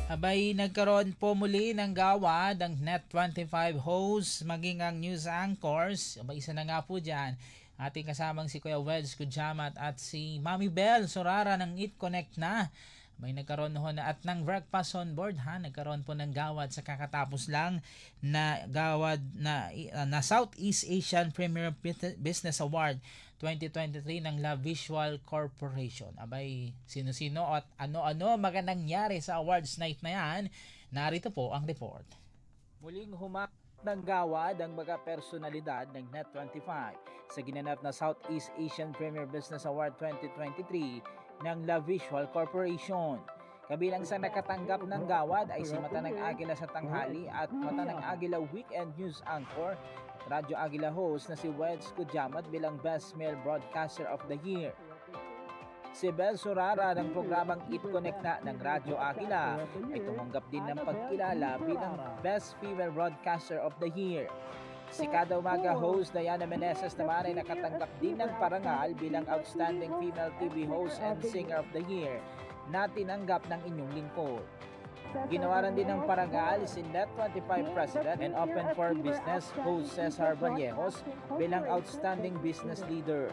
Abay, nagkaroon po muli ng gawad ang Net25 hosts, maging ang news anchors. Abay, isa na nga po dyan. Ating kasamang si Kuya Wedge Kujamat at si Mami Bell Sorara ng Eat Connect na. May nagkaroon ho na at ng breakfast on board ha. Nagkaroon po ng gawad sa kakatapos lang na gawad na Southeast Asian Premier Business Award 2023 ng La Visual Corporation. Abay, sino-sino at ano-ano magandang nangyari sa awards night na yan. Narito po ang report. Muling humak ng gawad ang mga personalidad ng Net25 sa ginanap na Southeast Asian Premier Business Award 2023 ng La Visual Corporation. Kabilang sa nakatanggap ng gawad ay si Matanang Agila sa tanghali at Matanang Agila Weekend News Anchor at Radyo Agila host na si Wedge Kujamat bilang Best Male Broadcaster of the Year. Si Bel Sorara ng programang Eat Connect na ng Radyo Agila ay tumanggap din ng pagkilala bilang Best Female Broadcaster of the Year. Si Kada Umaga host Diana Meneses naman ay nakatanggap din ng parangal bilang Outstanding Female TV Host and Singer of the Year na tinanggap ng inyong lingkod. Ginawaran din ng parangal si Net25 President and Open for Business host Cesar Vallejos bilang Outstanding Business Leader.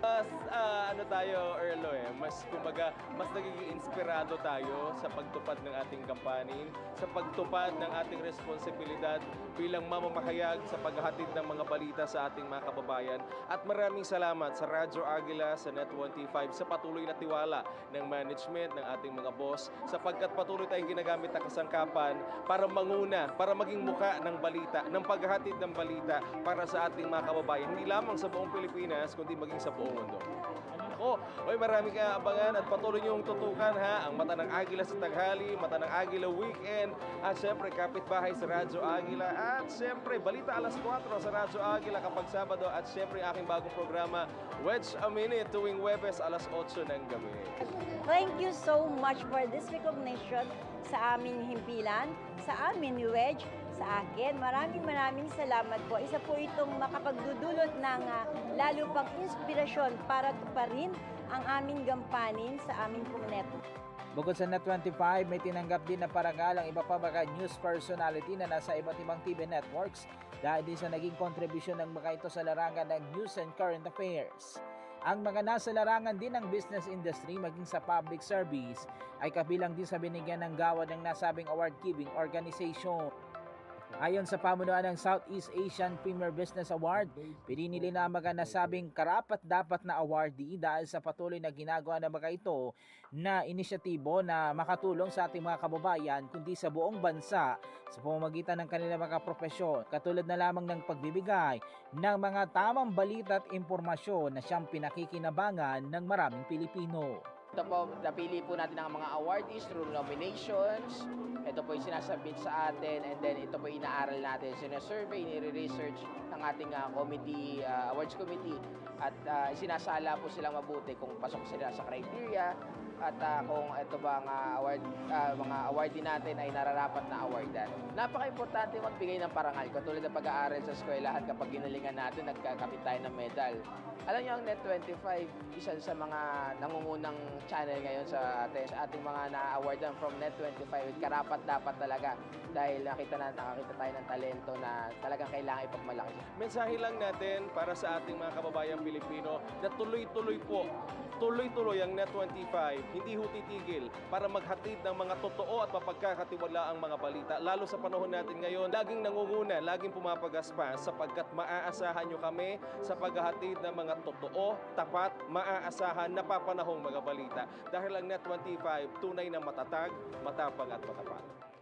Tayo Erlo mas kumbaga mas nagiging inspirado tayo sa pagtupad ng ating kampanin, sa pagtupad ng ating responsibilidad bilang mamamahayag sa paghahatid ng mga balita sa ating mga kababayan. At maraming salamat sa Radyo Agila, sa Net25 sa patuloy na tiwala ng management, ng ating mga boss, sapagkat patuloy tayong ginagamit ang kasangkapan para manguna, para maging muka ng balita, ng paghahatid ng balita para sa ating mga kababayan, hindi lamang sa buong Pilipinas kundi maging sa buong mundo. Maraming kaabangan at patuloy niyong tutukan ha, ang Mata ng Agila sa tanghali, Mata ng Agila Weekend, at syempre Kapitbahay sa Radyo Agila, at syempre Balita alas 4 sa Radyo Agila kapag Sabado, at syempre aking bagong programa Wedge a Minute tuwing Webes alas 8 ng gabi. Thank you so much for this recognition sa aming himpilan, sa amin ni Wedge, sa akin. Maraming salamat po. Isa po itong makapagdudulot ng lalo pang inspirasyon para tuparin ang aming gampanin sa aming pong net. Bukod sa Net25, may tinanggap din na parangal ang iba pa mga news personality na nasa iba't ibang TV networks dahil din sa naging kontribusyon ng mga ito sa larangan ng news and current affairs. Ang mga nasa larangan din ng business industry maging sa public service ay kabilang din sa binigyan ng gawad ng nasabing award-giving organization. Ayon sa pamunuan ng Southeast Asian Premier Business Award, pinili na mga nasabing karapat-dapat na awardee dahil sa patuloy na ginagawa ng mga ito na inisyatibo na makatulong sa ating mga kababayan kundi sa buong bansa sa pamamagitan ng kanilang mga profesyon, katulad na lamang ng pagbibigay ng mga tamang balita at impormasyon na siyang pinakikinabangan ng maraming Pilipino. Ito po, napili po natin ang mga awardees through nominations. Ito po yung sinasabit sa atin, and then ito po inaaral natin. Sinasurvey, nire-research ng ating committee, awards committee, at sinasala po silang mabuti kung pasok sila sa criteria at kung ito ba mga awardee natin ay nararapat na awardan. Napaka-importante magbigay ng parangal, katulad ng pag-aaral sa eskwelahan. Kapag ginalingan natin, nagkakapit tayo ng medal. Alam niyo, ang Net25, isa sa mga nangungunang channel ngayon sa ating mga na-awardan from Net25. Karapat-dapat talaga dahil nakakita tayo ng talento na talagang kailangan ipagmalaki. Mensahe lang natin para sa ating mga kababayang Pilipino na tuloy-tuloy ang Net25, hindi ho titigil para maghatid ng mga totoo at mapagkakatiwalaang mga balita. Lalo sa panahon natin ngayon, laging nangunguna, laging pumapagaspas sapagkat maaasahan nyo kami sa paghahatid ng mga totoo, tapat, maaasahan, napapanahong mga balita. Dahil ang Net25, tunay na matatag, matapang at matapat.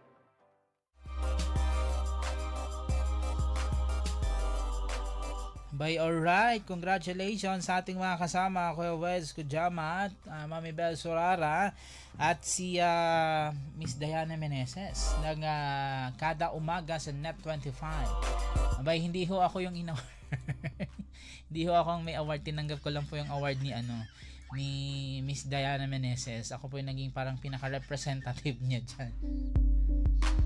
By alright, congratulations sa ating mga kasama, Kuya Wedge Kujamat, Mami Bel Sorara, at si Miss Diana Meneses ng Kada Umaga sa Net25. Abay, hindi ho ako yung hindi ho ako ang may award, tinanggap ko lang po yung award ni Miss Diana Meneses. Ako po yung naging parang pinaka-representative niya dyan.